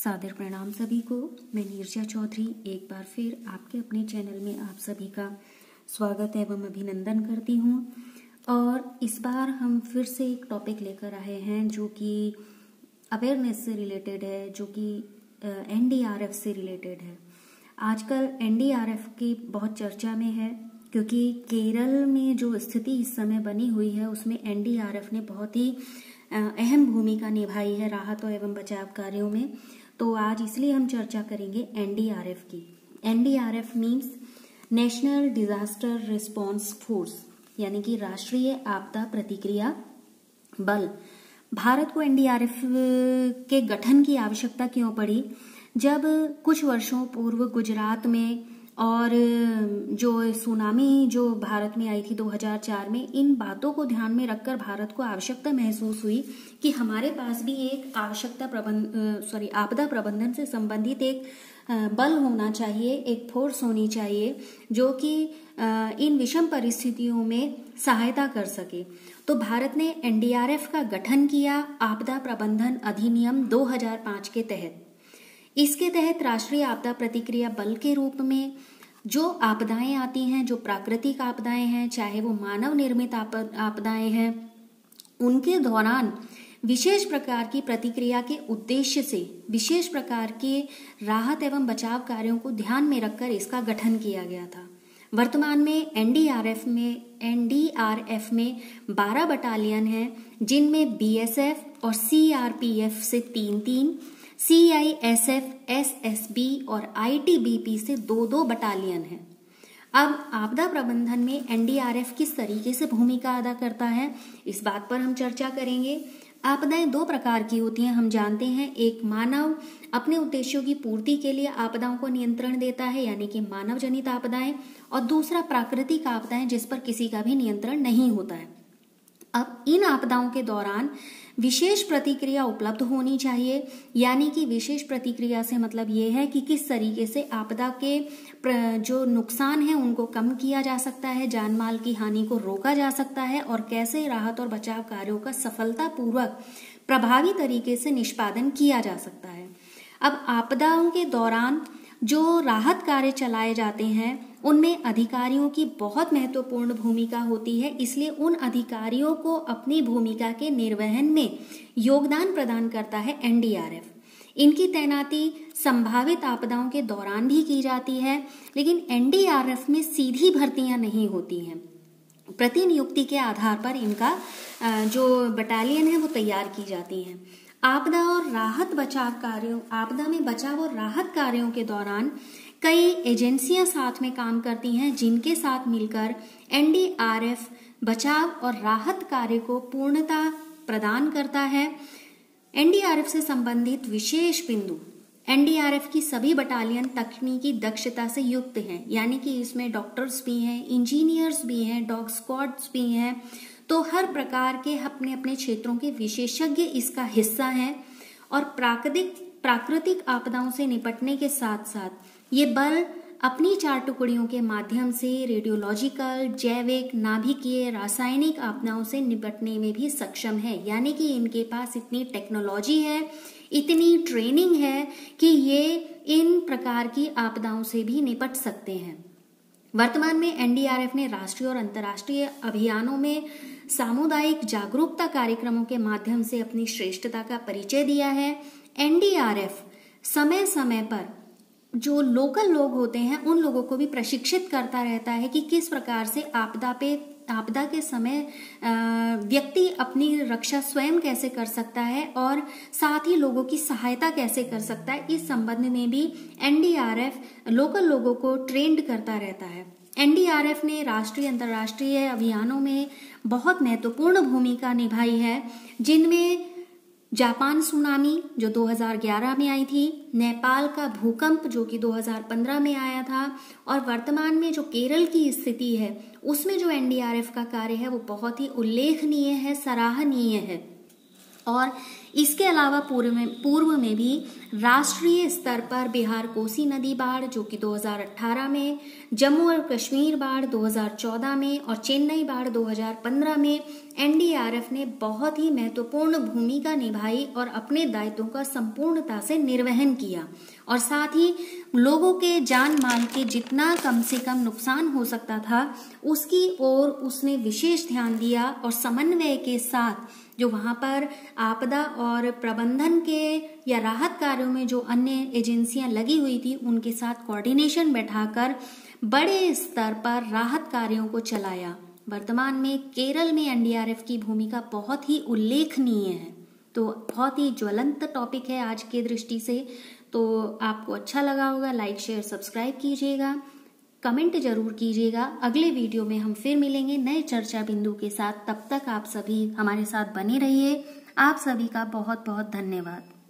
सादर प्रणाम सभी को। मैं नीरजा चौधरी एक बार फिर आपके अपने चैनल में आप सभी का स्वागत एवं अभिनंदन करती हूँ। और इस बार हम फिर से एक टॉपिक लेकर आए हैं जो कि अवेयरनेस से रिलेटेड है, जो कि एनडीआरएफ से रिलेटेड है। आजकल एनडीआरएफ की बहुत चर्चा में है क्योंकि केरल में जो स्थिति इस समय बनी हुई है उसमें एनडीआरएफ ने बहुत ही अहम भूमिका निभाई है राहत एवं बचाव कार्यों में। तो आज इसलिए हम चर्चा करेंगे एनडीआरएफ की। NDRF means national disaster response force, यानी कि राष्ट्रीय आपदा प्रतिक्रिया बल। भारत को एनडीआरएफ के गठन की आवश्यकता क्यों पड़ी? जब कुछ वर्षों पूर्व गुजरात में और जो सुनामी जो भारत में आई थी 2004 में, इन बातों को ध्यान में रखकर भारत को आवश्यकता महसूस हुई कि हमारे पास भी एक आपदा प्रबंधन से संबंधित एक बल होना चाहिए, एक फोर्स होनी चाहिए जो कि इन विषम परिस्थितियों में सहायता कर सके। तो भारत ने एनडीआरएफ का गठन किया आपदा प्रबंधन अधिनियम 2005 के तहत। इसके तहत राष्ट्रीय आपदा प्रतिक्रिया बल के रूप में जो आपदाएं आती हैं, जो प्राकृतिक आपदाएं हैं, चाहे वो मानव निर्मित आपदाएं हैं, उनके दौरान विशेष प्रकार की प्रतिक्रिया के उद्देश्य से विशेष प्रकार के राहत एवं बचाव कार्यों को ध्यान में रखकर इसका गठन किया गया था। वर्तमान में एनडीआरएफ में 12 बटालियन हैं, जिनमें बीएसएफ और सीआरपीएफ से 3-3, सीआईएसएफ, एसएसबी और आईटीबीपी से 2-2 बटालियन हैं। अब आपदा प्रबंधन में एनडीआरएफ किस तरीके से भूमिका अदा करता है, इस बात पर हम चर्चा करेंगे। आपदाएं 2 प्रकार की होती हैं, हम जानते हैं। एक मानव अपने उद्देश्यों की पूर्ति के लिए आपदाओं को नियंत्रण देता है, यानी कि मानव जनित आपदाएं, और दूसरा प्राकृतिक आपदाएं जिस पर किसी का भी नियंत्रण नहीं होता है। अब इन आपदाओं के दौरान विशेष प्रतिक्रिया उपलब्ध होनी चाहिए, यानी कि विशेष प्रतिक्रिया से मतलब ये है कि किस तरीके से आपदा के जो नुकसान है उनको कम किया जा सकता है, जान माल की हानि को रोका जा सकता है, और कैसे राहत और बचाव कार्यों का सफलतापूर्वक प्रभावी तरीके से निष्पादन किया जा सकता है। अब आपदाओं के दौरान जो राहत कार्य चलाए जाते हैं उनमें अधिकारियों की बहुत महत्वपूर्ण भूमिका होती है, इसलिए उन अधिकारियों को अपनी भूमिका के निर्वहन में योगदान प्रदान करता है एनडीआरएफ। इनकी तैनाती संभावित आपदाओं के दौरान भी की जाती है, लेकिन एनडीआरएफ में सीधी भर्तियां नहीं होती हैं। प्रतिनियुक्ति के आधार पर इनका जो बटालियन है वो तैयार की जाती हैं। आपदा में बचाव और राहत कार्यों के दौरान कई एजेंसियां साथ में काम करती हैं, जिनके साथ मिलकर एनडीआरएफ बचाव और राहत कार्य को पूर्णता प्रदान करता है। एनडीआरएफ से संबंधित विशेष बिंदु: एनडीआरएफ की सभी बटालियन तकनीकी दक्षता से युक्त हैं, यानी कि इसमें डॉक्टर्स भी हैं, इंजीनियर्स भी हैं, डॉग स्क्वाड्स भी हैं। तो हर प्रकार के अपने अपने क्षेत्रों के विशेषज्ञ इसका हिस्सा हैं। और प्राकृतिक आपदाओं से निपटने के साथ साथ ये बल अपनी 4 टुकड़ियों के माध्यम से रेडियोलॉजिकल, जैविक, नाभिकीय, रासायनिक आपदाओं से निपटने में भी सक्षम है, यानी कि इनके पास इतनी टेक्नोलॉजी है, इतनी ट्रेनिंग है कि ये इन प्रकार की आपदाओं से भी निपट सकते हैं। वर्तमान में एनडीआरएफ ने राष्ट्रीय और अंतर्राष्ट्रीय अभियानों में सामुदायिक जागरूकता कार्यक्रमों के माध्यम से अपनी श्रेष्ठता का परिचय दिया है। एनडीआरएफ समय समय पर जो लोकल लोग होते हैं उन लोगों को भी प्रशिक्षित करता रहता है कि किस प्रकार से आपदा के समय व्यक्ति अपनी रक्षा स्वयं कैसे कर सकता है और साथ ही लोगों की सहायता कैसे कर सकता है। इस संबंध में भी एनडीआरएफ लोकल लोगों को ट्रेंड करता रहता है। एनडीआरएफ ने राष्ट्रीय अंतर्राष्ट्रीय अभियानों में बहुत महत्वपूर्ण भूमिका निभाई है, जिनमें जापान सुनामी जो 2011 में आई थी, नेपाल का भूकंप जो कि 2015 में आया था, और वर्तमान में जो केरल की स्थिति है उसमें जो एनडीआरएफ का कार्य है वो बहुत ही उल्लेखनीय है, सराहनीय है। और इसके अलावा पूर्व में भी राष्ट्रीय स्तर पर बिहार कोसी नदी बाढ़ जो कि 2018 में, जम्मू और कश्मीर बाढ़ 2014 में और चेन्नई बाढ़ 2015 में एनडीआरएफ ने बहुत ही महत्वपूर्ण भूमिका निभाई और अपने दायित्वों का संपूर्णता से निर्वहन किया और साथ ही लोगों के जान माल के जितना कम से कम नुकसान हो सकता था उसकी ओर उसने विशेष ध्यान दिया और समन्वय के साथ जो वहां पर आपदा और प्रबंधन के या राहत कार्यों में जो अन्य एजेंसियां लगी हुई थी उनके साथ कोऑर्डिनेशन बैठाकर बड़े स्तर पर राहत कार्यों को चलाया। वर्तमान में केरल में एनडीआरएफ की भूमिका बहुत ही उल्लेखनीय है। तो बहुत ही ज्वलंत टॉपिक है आज के दृष्टि से। तो आपको अच्छा लगा होगा, लाइक शेयर सब्सक्राइब कीजिएगा, कमेंट जरूर कीजिएगा। अगले वीडियो में हम फिर मिलेंगे नए चर्चा बिंदु के साथ। तब तक आप सभी हमारे साथ बने रहिए। आप सभी का बहुत बहुत धन्यवाद।